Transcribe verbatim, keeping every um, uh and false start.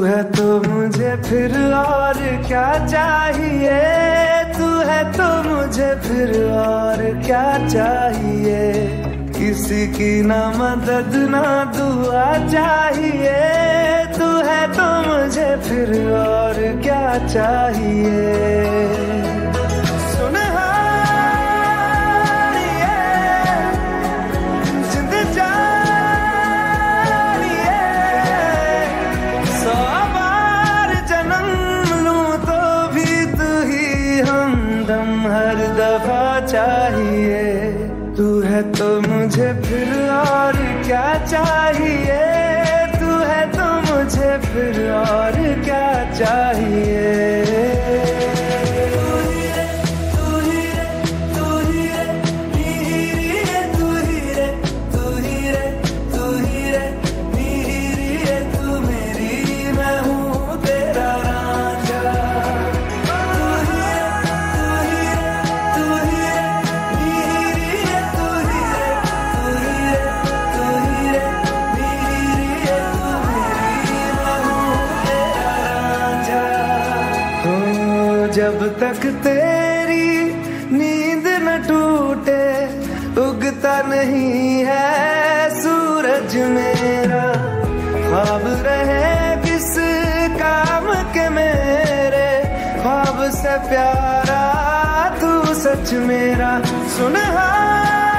है तो मुझे फिर और क्या चाहिए, तू है तो मुझे फिर और क्या चाहिए। किसी की ना मदद ना दुआ चाहिए, तू है तो मुझे फिर और क्या चाहिए। हर दफा चाहिए, तू है तो मुझे फिर और क्या चाहिए, तू है तो मुझे फिर और क्या चाहिए। जब तक तेरी नींद न टूटे, उगता नहीं है सूरज मेरा। ख्वाब रहे किस काम के मेरे, ख्वाब से प्यारा तू सच मेरा। सुनहा